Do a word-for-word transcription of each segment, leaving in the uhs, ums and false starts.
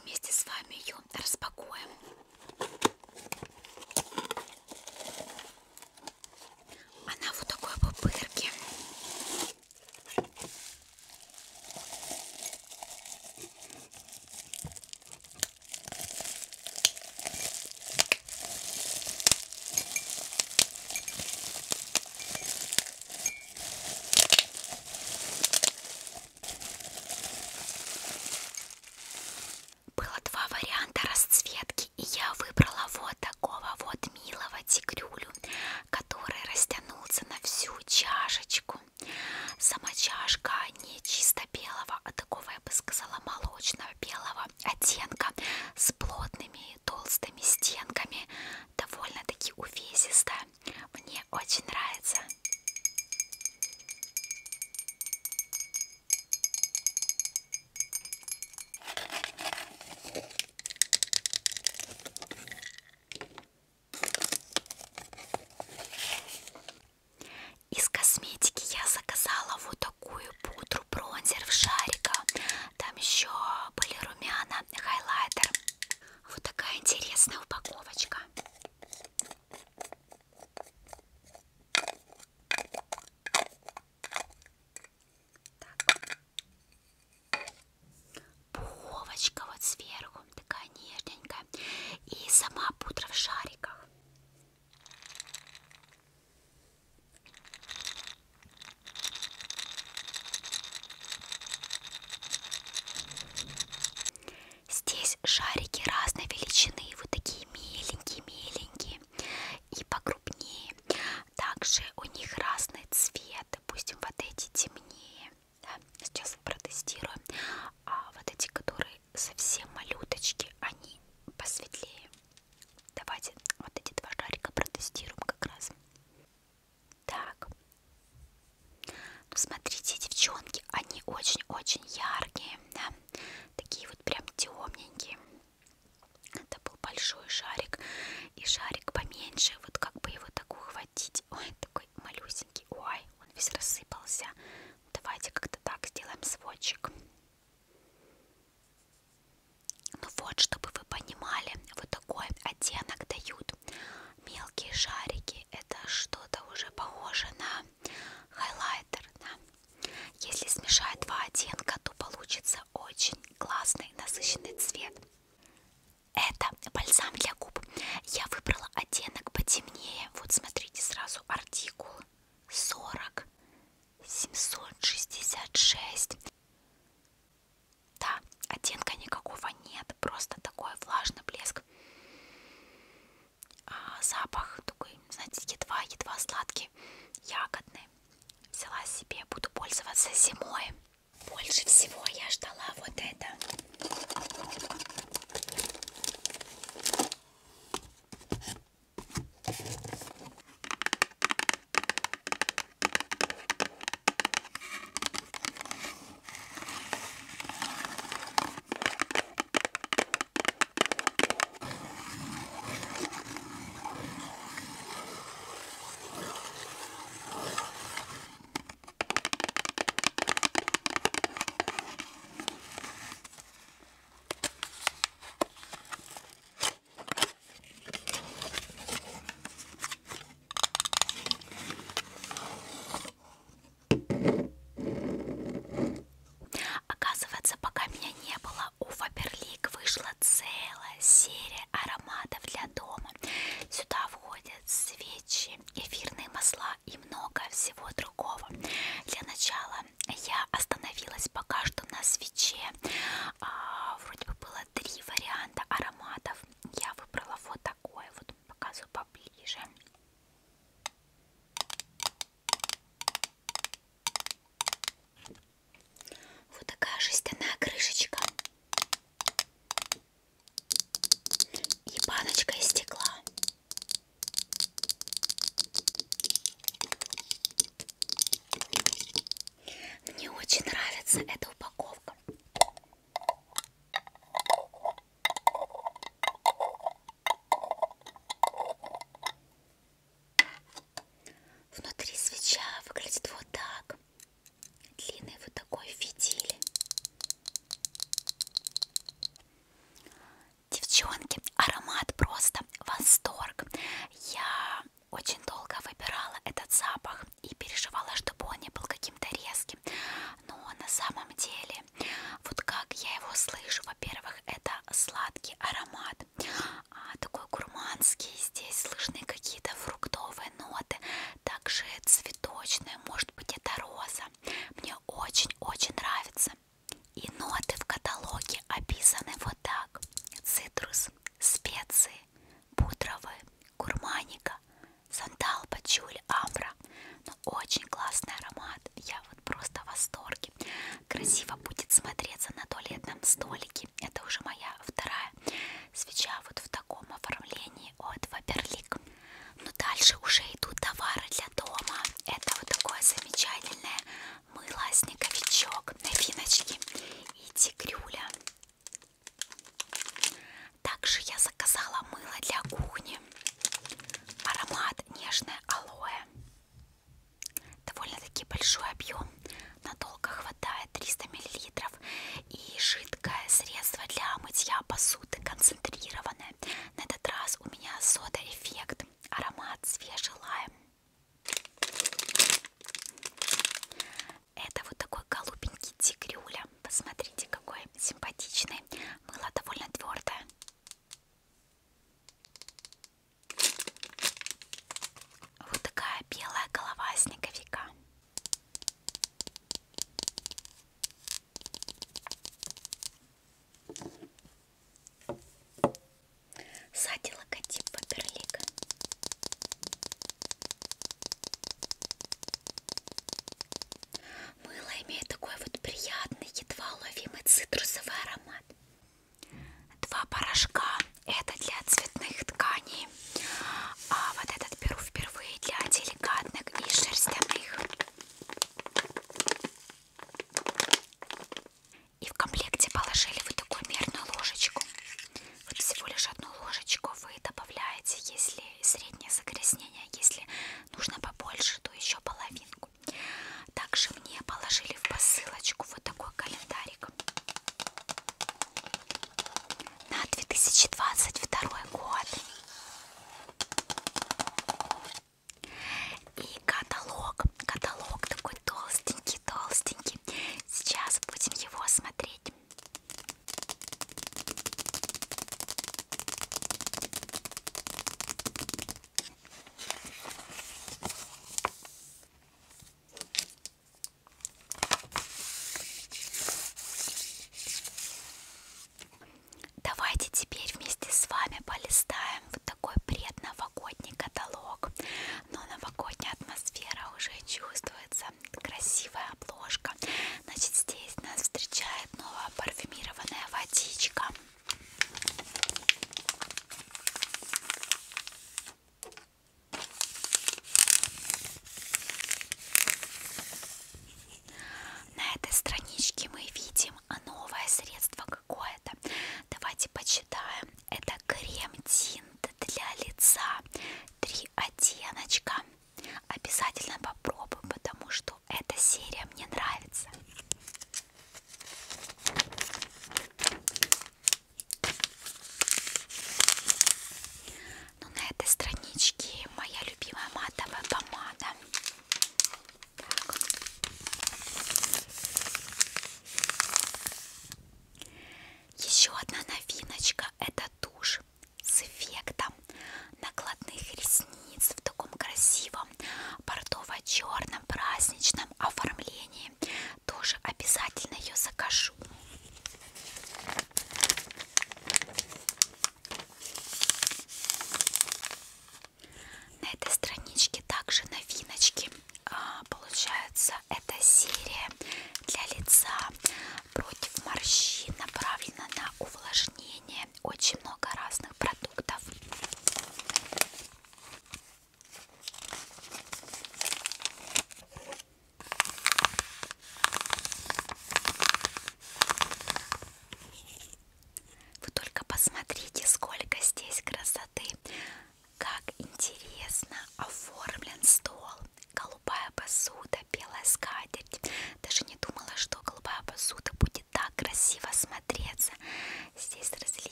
вместе с вами ее распакуем. Она вот такой пупырки. Было два варианта расцветки, и я выбрала вот такого вот милого тигрюлю, который растянулся на всю чашечку. Сама чашка не чисто белого, а такого, я бы сказала, молочного белого оттенка с плотными толстыми стенками, довольно-таки увесистая. Мне очень нравится. Из косметики я заказала вот такую пудру бронзер в шариках. Там еще были румяна, хайлайтер. Вот такая интересная упаковочка. Так. Пуховочка вот сверху, такая нежненькая. И сама пудра в шариках. Здесь шарики разной величины, вот такие миленькие-миленькие и покрупнее. Также у них разный цвет, допустим, вот эти темнее. Да? Сейчас протестируем. А вот эти, которые совсем малюточки, они посветлее. Давайте вот эти два шарика протестируем как раз. Так. Ну, смотрите, девчонки, они очень-очень яркие, да? Такие вот прям темненькие. Это был большой шарик, и шарик поменьше, вот как бы его так ухватить. Ой, такой малюсенький, ой, он весь рассыпался. Давайте как-то так сделаем сводчик. Ну вот, чтобы вы понимали, вот такой оттенок дают мелкие шарики. Это что-то уже похоже на хайлайтер, да? Если смешать два оттенка, то получится очень классный насыщенный цвет. Это бальзам для губ. Я выбрала оттенок потемнее. Вот смотрите, сразу артикул сорок семьсот шестьдесят шесть. Да, оттенка никакого нет, просто такой влажный блеск. А запах такой, знаете, едва-едва сладкий, ягодный. Взяла себе, буду пользоваться зимой. Больше всего я ждала вот это. просто восторг. Я очень долго выбирала этот запах и переживала, чтобы он не был каким-то резким. Но на самом деле, вот как я его слышу, во-первых, это сладкий аромат, а, такой гурманский, здесь слышны какие-то фруктовые ноты, также цветочные, может быть это роза. Мне очень-очень нравится. И ноты в каталоге описаны вот так: цитрус, специи, пудровые, гурманика, сандал, пачуль, амбра. Ну, очень классный аромат. Я вот просто в восторге. Красиво будет смотреться на туалетном столике. Это уже моя вторая свеча вот в таком оформлении от Faberlic. Но дальше уже идут товары для дома. Это вот такое замечательное мыло снеговичок, новиночки и тигрюля. Также я заказала мыло для кухни. Аромат нежное алоэ. Довольно-таки большой объем. Надолго хватает, триста миллилитров. И жидкое средство для мытья посуды, концентрированное. На этот раз у меня сода-эффект. Аромат свежий лайм. Это вот такой голубенький тигрюля. Посмотрите, какой симпатичный. Мыло довольно твердое. Вот такая белая голова снеговика. Сзади логотип Faberlic. Мыло имеет такой вот приятный, едва уловимый цитрусовый аромат. Два порошка. Это для цветных тканей. А вот этот беру впервые для деликатных и шерстяных. И в комплекте положили вот такую мерную ложечку. Вот всего лишь одну ложечку вы добавляете, если среднее загрязнение. Если нужно побольше, то еще половинку. Также мне положили в посылочку вот такой календарик на две тысячи двадцать второй год. И каталог, каталог такой толстенький, толстенький. Сейчас будем его смотреть. Давайте теперь вместе с вами полистаем вот такой предновогодний каталог. Но новогодняя атмосфера уже чувствуется. Красивая обложка. Значит, здесь нас встречает новая парфюмированная водичка. На этой страничке мы видим новое средство какое-то. Давайте почитаем. Это крем-тинт для лица. Три оттеночка. Обязательно попробуем, потому что эта серия мне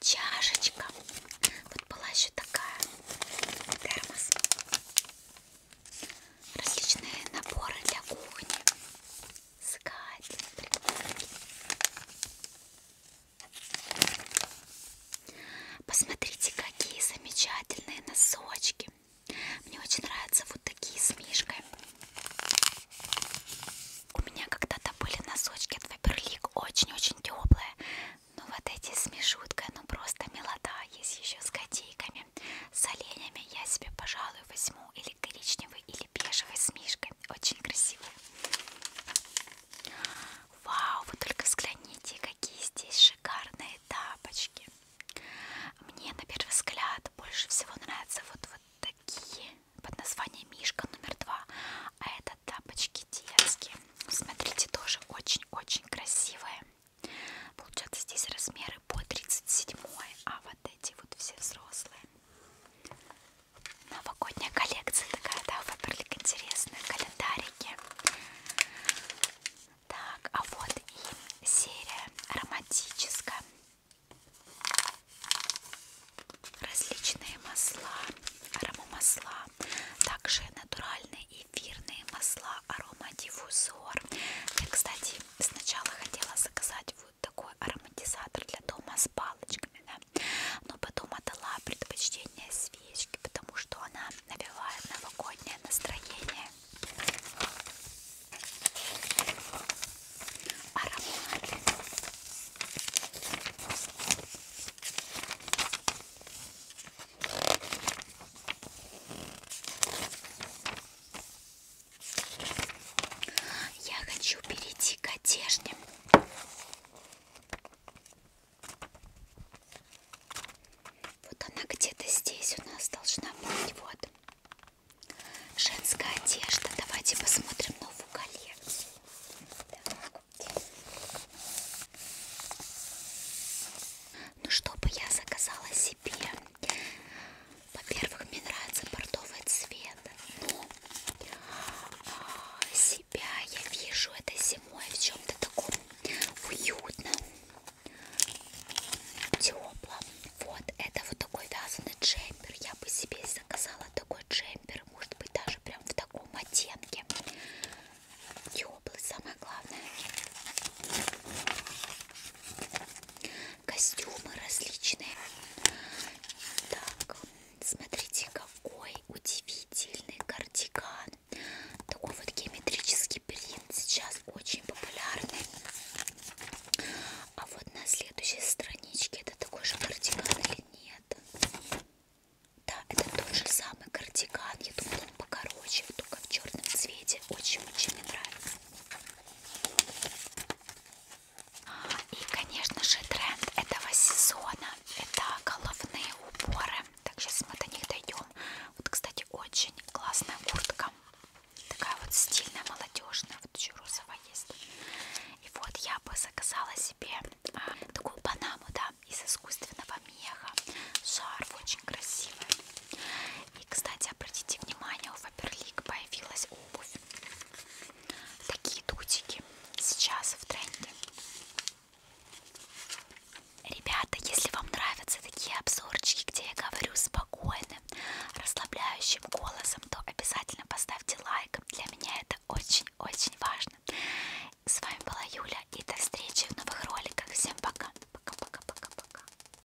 чашечка. Вот была еще такая термос. Различные наборы для кухни. Скатерть. Посмотрите, какие замечательные носочки. Мне очень нравятся вот такие с мишкой. У меня когда-то были носочки от Faberlic, очень-очень теплые. Но вот эти с мишуткой, ну просто милота. Есть еще с котейками, с оленями. Я себе, пожалуй, возьму или коричневый, или бежевый с мишкой. Очень красивые. Вау, вы только взгляните, какие здесь шикарные тапочки. Мне на первый взгляд больше всего нравятся вот, вот такие под названием Мишка номер два. А это тапочки детские. Смотрите, тоже очень-очень красивые. Получается, здесь размеры по тридцать семь, а вот эти вот все взрослые. Новогодняя коллекция такая, да, Faberlic, интересная, календарики. Так, а вот и серия романтическая. Различные масла, аромамасла, также натуральные эфирные масла, аромадиффузор. Я, кстати, сначала хотела заказать вот такой ароматизатор для дома спал.